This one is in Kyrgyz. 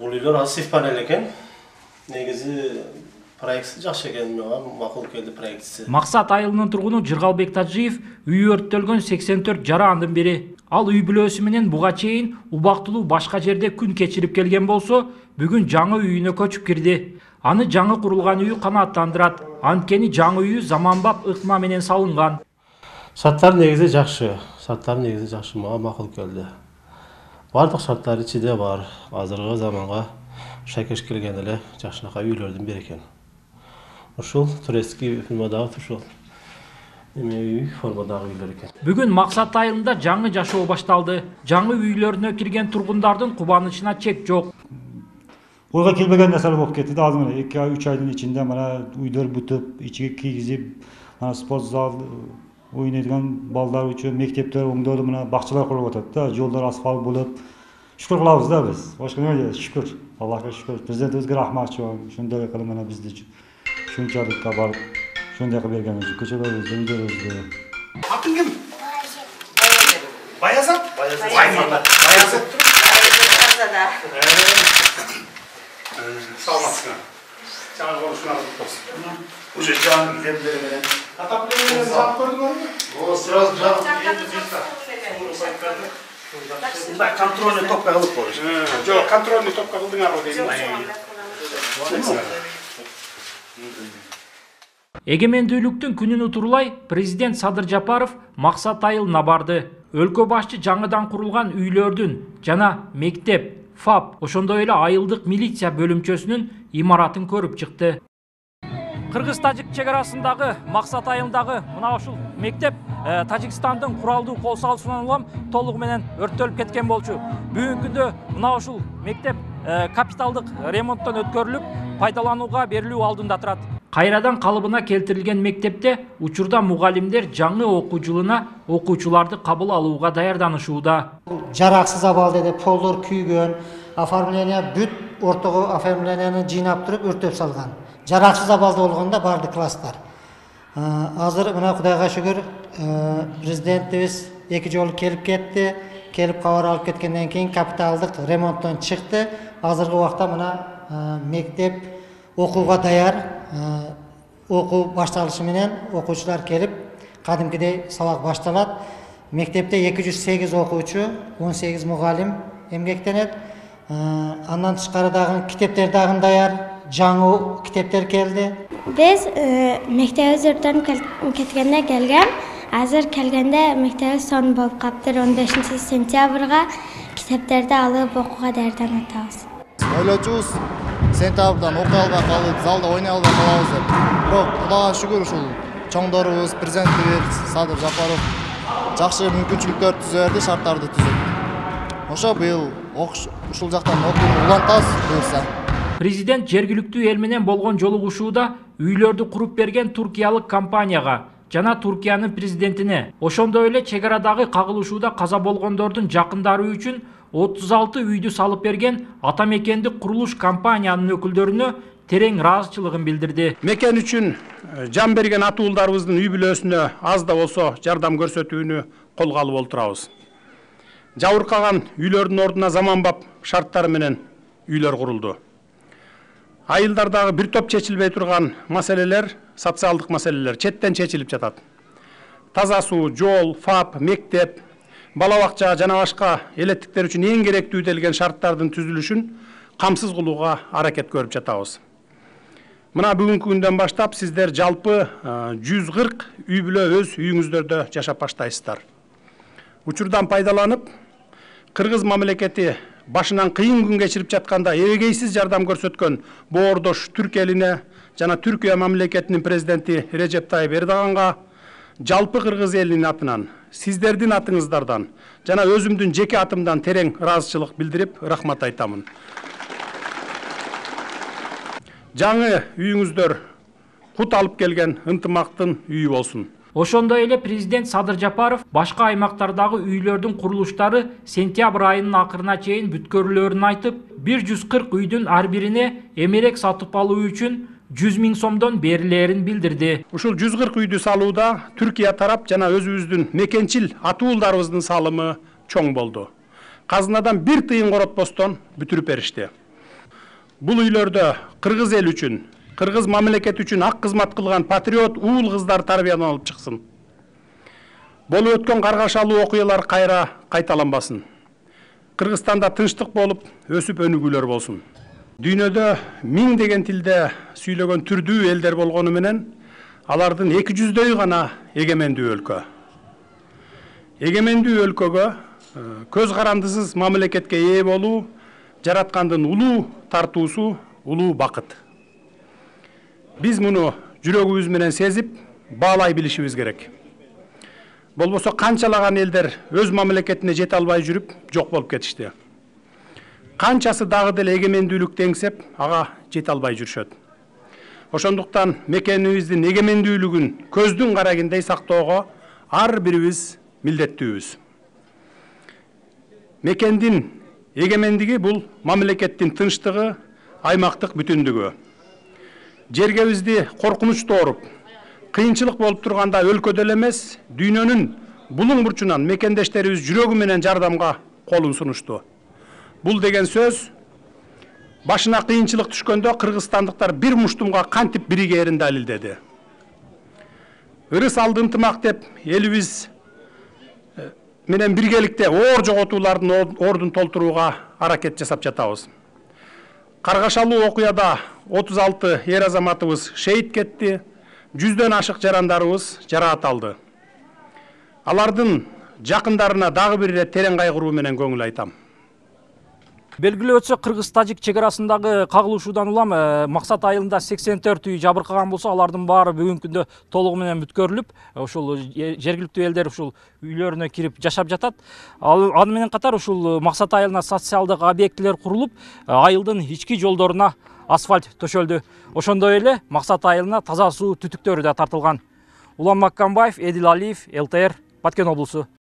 Bul uylar asif panel eken. Negizi проектisi жакшы экен, мага макул келди проектisi. Максат айылынын тургуну Жыргалбек Тажиев үйү өрттөлгөн 84 жарандын бири. Ал үй бүлөсү менен буга чейин убактылуу башка жерде күн кечирип келген болсо, бүгүн жаңы үйүнө көчүп кирди. Аны жаңы курулган үйү канааттандырат. Анткени жаңы үйү заманбап ыкма менен салынган. Шарттар негизи жакшы. Мага макул келди. Бардык шарттар ичиде бар. Азыркы заманга шакеш келген эле жакшынака үйлөрдүн бири экен. Ушул турецкий формадагы ушул үй формадагы үйлөр экен. Бүгүн Максат айылында жаңы жашоо башталды. Жаңы үйлөрүнө кирген тургундардын кубанычына чек жок. Ойга келбеген нерселер болуп кетти да, азыр 2-3 айдын ичинде мына үйлөр бүтүп, ичиге кийгизип, спорт зал, ойнойдуган балдар үчүн мектептер оңдолуп, мына бакчалар курулуп атат да, жолдор асфальт болуп. Шүкүр кылабыз да биз. Башка эмне, шүкүр. Аллахка шүкүр. Президентибизге рахмат чоң. Ошондой кылып мына бизди шунчалыкка барып, ошондой кылып берген үчүн көчөлөрүбүздү, үйлөрүбүздү. Атын ким? Баязат. Баязат. Саламатсызбы. Жаңа болушуна болсун. Уже жаңы үйлердер менен. Атаптырып жаап көрдүңөрбү? О, сразу жаап мындай контрольный топко кылып коюш. Жок, контрольный топко кылдыңарбы дейм. Эгемендүүлүктүн күнүн утурлай президент Садыр Жапаров Максат айылына барды. Өлкө башчы жаңыдан курулган үйлөрдүн жана мектеп, ФАП, ошондой эле айылдык милиция бөлүмчөсүнүн имаратын көрүп чыкты. Кыргыз-Тажик чек арасындагы Максат айылындагы мына ушул мектеп Тажикстандын куралдуу кол салуусунан улам толугу менен өрттөлүп кеткен болчу. Бүгүнкү күндө мына ушул мектеп капиталдык ремонттон өткөрүлүп, пайдаланууга берилүү алдында турат. Кайрадан калыбына келтирилген мектепте учурда мугалимдер жаңы окуу жылына окуучуларды кабыл алууга даярданышууда. Жараксыз абалда деп полдор күйгөн, оформление бүт ортого оформленияны жыйнап туруп өртөп салган. Жараксыз абалда болгондо барды класстар. Азыр мына Кудайга шүгүр президентибиз 2 жолу келип кетти. Келип кабар алып кеткенден кийин капиталдык ремонттон чыкты. Азыркы убакта мына мектеп окууга даяр. Окуу башталышы менен окуучулар келип, кадимкидей сабак башталат. Мектепте 208 окуучу, 18 мугалим эмгектенет. Андан тышкары дагы китептер дагы даяр, жаңы китептер келди. Биз мектебибиз өрттөн кеткенде келген. Азыр келгенде мектебибиз сон болуп каптыр. 15 сентябрга китептерди алып окууга даярданып атабыз. Ойлочубуз сентябрдан окуй албай калып, залда ойной албай калабыз деп. Бирок Кудайга шүгүр ушул чоңдорубуз, президентибиз Садыр Жапаров жакшы мүмкүнчүлүктөр түзө берди, шарттарды түзөп. Ошо быйыл ушул жактан окууну улантабыз буюрса. Президент жергиликтүү эл менен болгон жолугушууда үйлөрдү куруп берген туркиялык компанияга жана Туркиянын президентине, ошондой эле чек арадагы кагылышууда каза болгондордун жакындары үчүн 36 үйдү салып берген атамекендик курулуш компаниянын өкүлдөрүнө терең ыраазычылыгын билдирди. Мекен үчүн жан берген ата уулдарыбыздын үй бүлөсүнө аз да болсо жардам көрсөтүүнү колго алып отурабыз. Жабыркаган үйлөрдүн ордуна заманбап шарттары менен үйлөр курулду. Айылдардагы бир топ чечилбей турган маселелер, социалдык маселелер четтен чечилип жатат. Таза суу, жол, ФАП, мектеп, бала бакча жана башка элеттиктер үчүн эң керектүү делген шарттардын түзүлүшүн камсыз кылууга аракет көрүп жатабыз. Мына бүгүнкү күндөн баштап сиздер жалпы 140 үй бүлө өз үйүңүздөрдө жашап баштайсыздар. Учурдан пайдаланып, Кыргыз мамлекети башынан кыйын күн кечирип жатканда эбегейсиз жардам көрсөткөн боордош Түрк элине жана Түркия мамлекетинин президенти Режеп Тайып Эрдоганга жалпы Кыргыз элинин атынан, сиздердин атыңыздардан жана өзүмдүн жеке атымдан терең ыраазычылык билдирип, рахмат айтамын. Жаңы үйүңүздөр кут алып келген ынтымактын үйү болсун. Ошондой эле президент Садыр Жапаров башка аймактардагы үйлөрдүн курулуштары сентябрь айынын акырына чейин бүткөрүлөрүн айтып, 140 үйдүн ар бирине эмерек сатып алуу үчүн 100 000 сомдон берилерин билдирди. Ушул 140 үйдү салууда Түркия тарап жана өзүбүздүн мекенчил ата уулдарыбыздын салымы чоң болду. Казынадан 1 тыйын коротпостон бүтүрүп беришти. Бул үйлөрдө кыргыз эл үчүн, кыргыз мамлекет үчүн ак кызмат кылган патриот уул кыздар тарбияланып чыксын. Болуп өткөн каргашалуу окуялар кайра кайталанбасын. Кыргызстанда тынчтык болуп, өсүп өнүгүүлөр болсун. Дүйнөдө 1000 деген тилде сүйлөгөн түрдүү элдер болгону менен, алардын 200дөй гана эгемендүү өлкө. Эгемендүү өлкөгө көз карандысыз мамлекетке ээ болуу жараткандын улуу тартуусу, улуу бакыт. Биз муну жүрөгүбүз менен сезип, баалай билишибиз керек. Болбосо канчалаган элдер өз мамлекетине жете албай жүрүп, жок болуп кетишти. Канчасы дагы деле эгемендүүлүктү эңсеп, ага жете албай жүрүшөт. Ошондуктан мекенибиздин эгемендүүлүгүн көздүн карагындей сактоого ар бирибиз милдеттүүбүз. Мекендин эгемендиги бул мамлекеттин тынчтыгы, аймактык бүтүндүгү. Жергебизди коркунуч тооруп, кыйынчылык болуп турганда өлкөдө эле эмес, дүйнөнүн булуң бурчунан мекендештерибиз жүрөгү менен жардамга колун сунушту. Бул деген сөз башына кыйынчылык түшкөндө кыргызстандыктар бир муштумга кантип биригээрин далилдеди. Ырыс алды ынтымак деп элибиз менен биргеликте оор жоготуулардын ордун толтурууга аракет жасап жатабыз. Каргашалуу окуяда 36 эр азаматыбыз шейит кетти, 100дөн ашык жарандарыбыз жараат алды. Алардын жакындарына дагы бир ирет терең кайгыруу менен көңүл айтам. Белгилеп өтсөк, Кыргыз-Тажик чегарасындагы кагылышуудан улам Максат айылында 84 үй жабыркаган болсо, алардын баары бүгүнкү күндө толугу менен бүткөрүлүп, ушул жергиликтүү элдер ушул үйлөрүнө кирип жашап жатат. Аны менен катар ушул Максат айылына социалдык объектилер курулуп, айылдын ички жолдоруна асфальт төшөлдү. Ошондой эле Максат айылына таза суу түтүктөрү да тартылган. Улан Маккамбаев, Эдил Алиев, ЛТР, Баткен облусу.